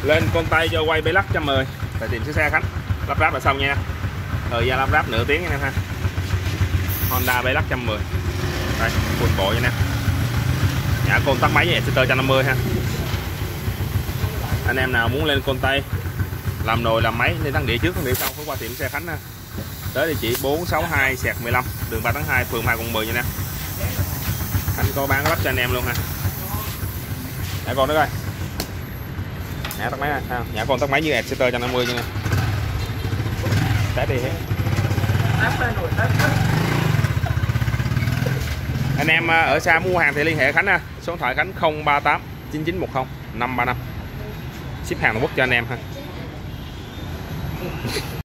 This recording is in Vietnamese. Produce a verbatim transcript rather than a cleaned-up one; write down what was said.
Lên con tay cho quay Bê Lắc một trăm mười tại tiệm sửa xe Khánh. Lắp ráp là xong nha. Thời gian lắp ráp nửa tiếng nha em ha. Honda Bê Lắc một trăm mười. Đây, full bộ nha nè. Nhả côn tắt máy với Exciter một trăm năm mươi ha. Anh em nào muốn lên con tay làm nồi làm máy nên thắng địa trước thắng địa sau phải qua tiệm xe Khánh ha. Tới địa chỉ bốn sáu hai mười lăm đường ba tháng hai phường hai quận mười nha nè. Khánh có bán lắp cho anh em luôn ha. Nhả con nữa coi. Nhả tắt máy ha. Nhả con tắt máy với Exciter một trăm năm mươi nha nè. Test đi hết. Anh em ở xa mua hàng thì liên hệ Khánh ha. Số điện thoại Khánh không ba tám chín chín một không năm ba năm. Ship hàng toàn quốc cho anh em ha.